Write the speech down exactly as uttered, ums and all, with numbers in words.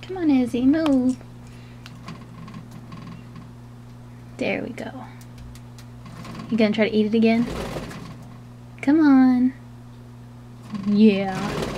Come on, Izzy, move. There we go. You gonna try to eat it again? Come on. Yeah.